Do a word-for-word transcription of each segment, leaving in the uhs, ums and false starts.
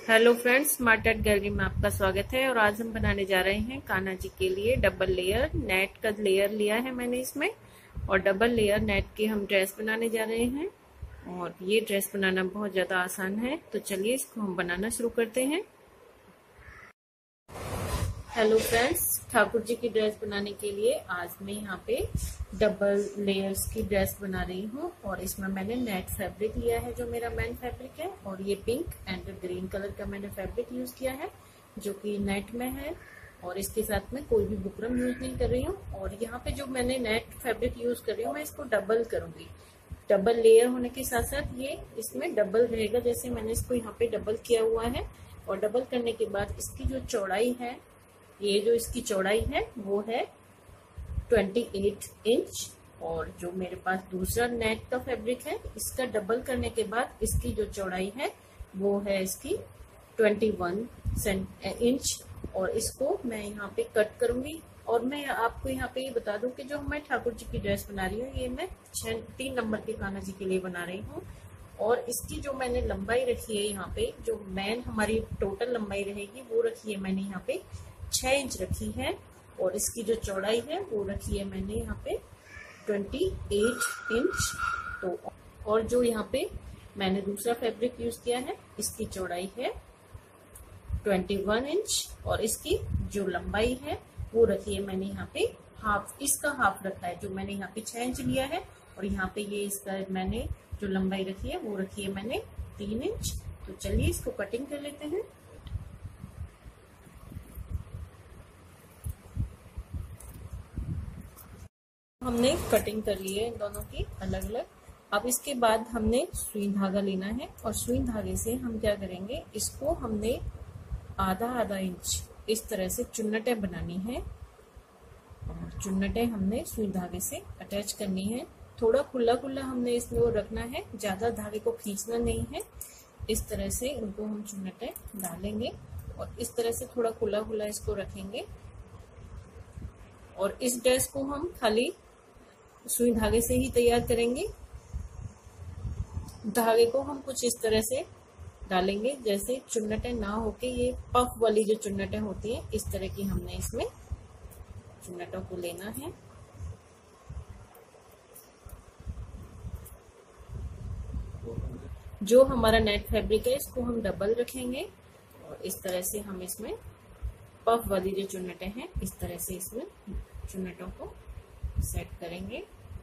Hello friends, smart art gallery में आपका स्वागत है। और आज हम बनाने जा रहे हैं कान्हा जी के लिए डबल लेयर नेट का लेयर लिया है मैंने इसमें, और डबल लेयर नेट की हम ड्रेस बनाने जा रहे हैं। और ये ड्रेस बनाना बहुत ज़्यादा आसान है, तो चलिए इसको हम बनाना शुरू करते हैं। हेलो फ्रेंड्स, ठाकुर जी की ड्रेस बनाने के लिए आज मैं यहाँ पे डबल लेयर्स की ड्रेस बना रही हूँ। और इसमें मैंने नेट फैब्रिक लिया है जो मेरा मेन फैब्रिक है, और ये पिंक एंड ग्रीन कलर का मैंने फैब्रिक यूज किया है जो कि नेट में है। और इसके साथ में कोई भी बुकरम यूज नहीं कर रही हूँ। और यहाँ पे जो मैंने नेट फैब्रिक यूज कर रही हूँ, मैं इसको डबल करूंगी। डबल लेयर होने के साथ साथ ये इसमें डबल रहेगा, जैसे मैंने इसको यहाँ पे डबल किया हुआ है। और डबल करने के बाद इसकी जो चौड़ाई है, ये जो इसकी चौड़ाई है वो है अट्ठाईस इंच। और जो मेरे पास दूसरा नेट का फैब्रिक है, इसका डबल करने के बाद इसकी जो चौड़ाई है वो है इसकी इक्कीस इंच। और इसको मैं यहाँ पे कट करूंगी। और मैं आपको यहाँ पे ये बता दूं कि जो मैं ठाकुर जी की ड्रेस बना रही हूँ, ये मैं छह तीन नंबर के कान्हा जी के लिए बना रही हूँ। और इसकी जो मैंने लंबाई रखी है, यहाँ पे जो मेन हमारी टोटल लंबाई रहेगी वो रखी है मैंने यहाँ पे छह इंच रखी है। और इसकी जो चौड़ाई है वो रखी है मैंने यहाँ पे अट्ठाईस इंच। तो और जो यहाँ पे मैंने दूसरा फैब्रिक यूज किया है, इसकी चौड़ाई है इक्कीस इंच। और इसकी जो लंबाई है वो रखी है मैंने यहाँ पे हाफ, इसका हाफ रखा है जो मैंने यहाँ पे छह इंच लिया है। और यहाँ पे ये इसका मैंने जो लंबाई रखी है वो रखी है मैंने तीन इंच। तो चलिए इसको कटिंग कर लेते हैं। हमने कटिंग कर ली है इन दोनों की अलग अलग। अब इसके बाद हमने सुई धागा लेना है, और सुई धागे से हम क्या करेंगे, इसको हमने आधा आधा इंच इस तरह से चुन्नटें बनानी है। और चुन्नटें हमने सुई धागे से अटैच करनी है। थोड़ा खुला खुला हमने इसमें वो रखना है, ज्यादा धागे को खींचना नहीं है। इस तरह से इनको हम चुन्नटें डालेंगे और इस तरह से थोड़ा खुला खुला इसको रखेंगे। और इस ड्रेस को हम खाली सुई धागे से ही तैयार करेंगे। धागे को हम कुछ इस तरह से डालेंगे जैसे चुन्नटें ना होके ये पफ वाली जो चुन्नटें होती हैं, इस तरह की हमने इसमें चुन्नटों को लेना है। जो हमारा नेट फैब्रिक है इसको हम डबल रखेंगे, और इस तरह से हम इसमें पफ वाली जो चुन्नटें हैं, इस तरह से इसमें चुन्नटों को सेट करेंगे।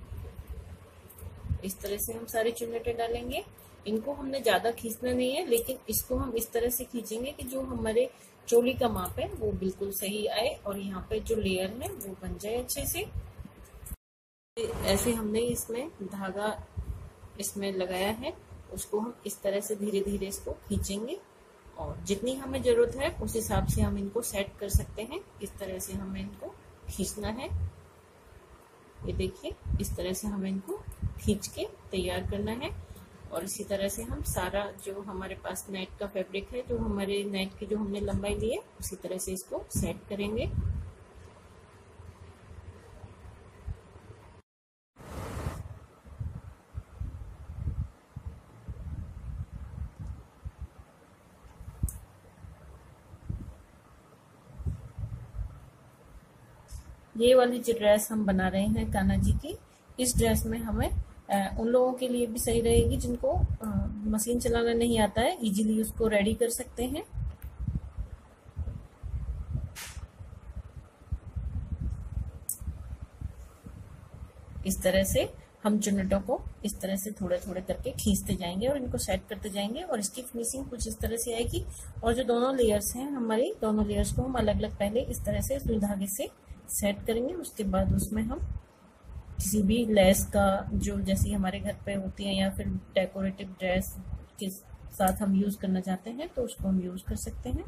इस तरह से हम सारी चुन्नटें डालेंगे। इनको हमने ज्यादा खींचना नहीं है, लेकिन इसको हम इस तरह से खींचेंगे कि जो हमारे चोली का माप है वो बिल्कुल सही आए, और यहाँ पे जो लेयर है वो बन जाए अच्छे से। ऐसे हमने इसमें धागा इसमें लगाया है, उसको हम इस तरह से धीरे धीरे इसको खींचेंगे। और जितनी हमें जरूरत है उस हिसाब से हम इनको सेट कर सकते हैं। इस तरह से हमें इनको खींचना है। ये देखिए, इस तरह से हमें इनको खींच के तैयार करना है। और इसी तरह से हम सारा जो हमारे पास नेट का फैब्रिक है, जो हमारे नेट की जो हमने लंबाई ली है, उसी तरह से इसको सेट करेंगे। ये वाली जो ड्रेस हम बना रहे हैं कान्हा जी की, इस ड्रेस में हमें आ, उन लोगों के लिए भी सही रहेगी जिनको आ, मशीन चलाना नहीं आता है, इजीली उसको रेडी कर सकते हैं। इस तरह से हम चुन्नटों को इस तरह से थोड़े थोड़े करके खींचते जाएंगे और इनको सेट करते जाएंगे। और इसकी फिनिशिंग कुछ इस तरह से आएगी। और जो दोनों लेयर्स हैं हमारी, दोनों लेयर्स को हम अलग अलग पहले इस तरह से सुई धागे से सेट करेंगे। उसके बाद उसमें हम किसी भी लेस का, जो जैसी हमारे घर पे होती है या फिर डेकोरेटिव ड्रेस के साथ हम यूज करना चाहते हैं, तो उसको हम यूज कर सकते हैं।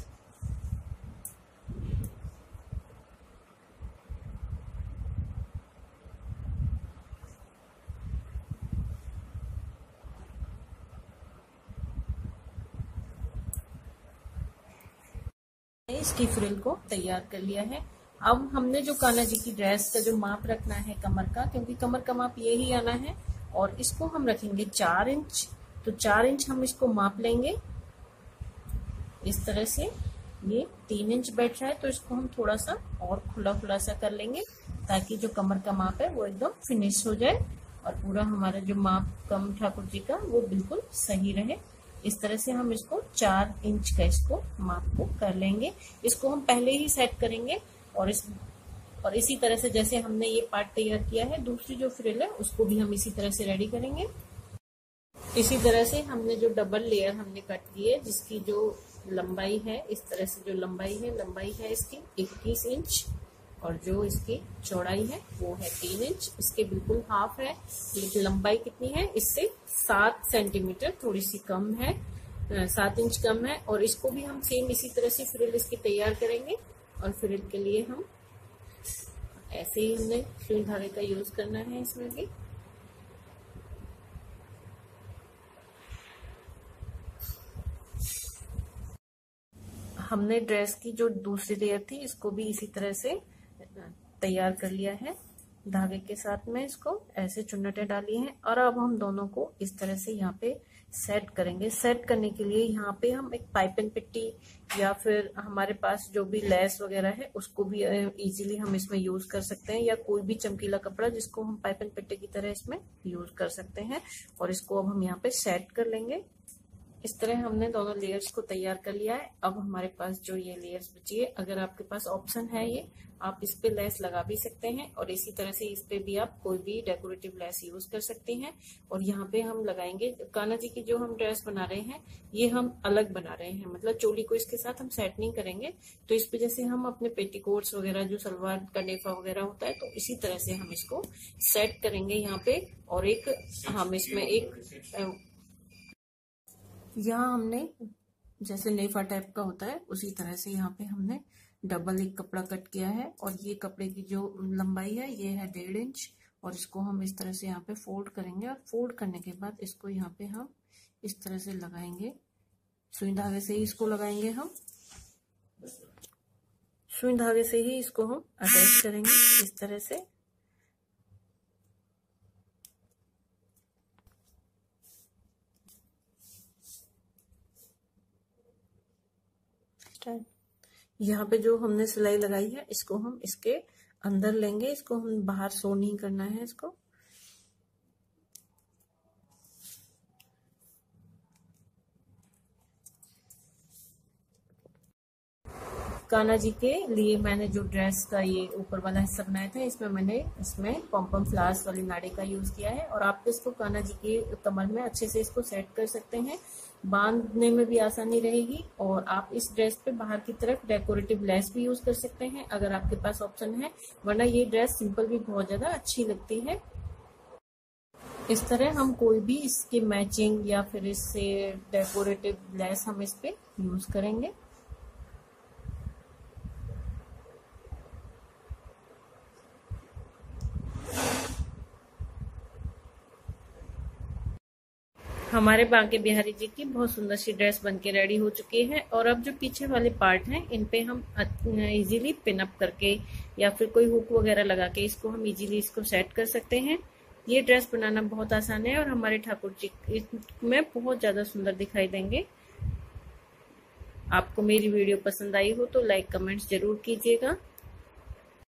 इसकी फ्रिल को तैयार कर लिया है। अब हमने जो कान्हा जी की ड्रेस का जो माप रखना है कमर का, क्योंकि कमर का माप ये ही आना है, और इसको हम रखेंगे चार इंच। तो चार इंच हम इसको माप लेंगे। इस तरह से ये तीन इंच बैठ रहा है, तो इसको हम थोड़ा सा और खुला खुला सा कर लेंगे ताकि जो कमर का माप है वो एकदम फिनिश हो जाए और पूरा हमारा जो माप कम ठाकुर जी का वो बिल्कुल सही रहे। इस तरह से हम इसको चार इंच का इसको माप को कर लेंगे। इसको हम पहले ही सेट करेंगे और इस और इसी तरह से जैसे हमने ये पार्ट तैयार किया है, दूसरी जो फ्रिल है उसको भी हम इसी तरह से रेडी करेंगे। इसी तरह से हमने जो डबल लेयर हमने कट की है, जिसकी जो लंबाई है, इस तरह से जो लंबाई है लंबाई है इसकी इक्कीस इंच और जो इसकी चौड़ाई है वो है तीन इंच। इसके बिल्कुल हाफ है। लेकिन लंबाई कितनी है, इससे सात सेंटीमीटर थोड़ी सी कम है, सात इंच कम है। और इसको भी हम सेम इसी तरह से फ्रिल इसकी तैयार करेंगे। और फ्रिल के लिए हम ऐसे ही हमने सुई धागे का यूज करना है इसमें भी। हमने ड्रेस की जो दूसरी लेयर थी इसको भी इसी तरह से तैयार कर लिया है। धागे के साथ में इसको ऐसे चुन्नटें डाली हैं और अब हम दोनों को इस तरह से यहाँ पे सेट करेंगे। सेट करने के लिए यहाँ पे हम एक पाइपिंग पट्टी या फिर हमारे पास जो भी लेस वगैरह है उसको भी इजीली हम इसमें यूज कर सकते हैं, या कोई भी चमकीला कपड़ा जिसको हम पाइपिंग पट्टी की तरह इसमें यूज कर सकते हैं। और इसको अब हम यहाँ पे सेट कर लेंगे। इस तरह हमने दोनों लेयर्स को तैयार कर लिया है। अब हमारे पास जो ये लेयर्स बची है, अगर आपके पास ऑप्शन है ये, आप इस पे लेस लगा भी सकते हैं और इसी तरह से इस पे भी आप कोई भी डेकोरेटिव लेस यूज कर सकते हैं। और यहाँ पे हम लगाएंगे कान्हा जी की जो हम ड्रेस बना रहे हैं ये हम अलग बना रहे हैं, मतलब चोली को इसके साथ हम सेट नहीं करेंगे। तो इस पे जैसे हम अपने पेटीकोट्स वगैरह जो सलवार का नेफा वगैरह होता है, तो इसी तरह से हम इसको सेट करेंगे यहाँ पे। और एक हम इसमें एक यहाँ हमने जैसे नेफा टाइप का होता है उसी तरह से यहाँ पे हमने डबल एक कपड़ा कट किया है। और ये कपड़े की जो लंबाई है ये है डेढ़ इंच और इसको हम इस तरह से यहाँ पे फोल्ड करेंगे। और फोल्ड करने के बाद इसको यहाँ पे हम इस तरह से लगाएंगे, सुई धागे से ही इसको लगाएंगे। हम सुई धागे से ही इसको हम अटैच करेंगे इस तरह से। यहाँ पे जो हमने सिलाई लगाई है इसको हम इसके अंदर लेंगे, इसको हम बाहर शो नहीं करना है इसको। कान्हा जी के लिए मैंने जो ड्रेस का ये ऊपर वाला हिस्सा बनाया था, इसमें मैंने इसमें पॉम्पम फ्लावर्स वाली नाड़ी का यूज किया है। और आप इसको कान्हा जी के कमर में अच्छे से इसको सेट कर सकते हैं, बांधने में भी आसानी रहेगी। और आप इस ड्रेस पे बाहर की तरफ डेकोरेटिव लेस भी यूज कर सकते हैं अगर आपके पास ऑप्शन है, वरना ये ड्रेस सिंपल भी बहुत ज्यादा अच्छी लगती है। इस तरह हम कोई भी इसकी मैचिंग या फिर इससे डेकोरेटिव लेस हम इस पे यूज करेंगे। हमारे बांके बिहारी जी की बहुत सुंदर सी ड्रेस बनके रेडी हो चुकी है। और अब जो पीछे वाले पार्ट हैं इन पे हम इजीली पिन अप करके या फिर कोई हुक वगैरह लगा के इसको हम इजीली इसको सेट कर सकते हैं। ये ड्रेस बनाना बहुत आसान है और हमारे ठाकुर जी में बहुत ज्यादा सुंदर दिखाई देंगे। आपको मेरी वीडियो पसंद आई हो तो लाइक कमेंट्स जरूर कीजिएगा।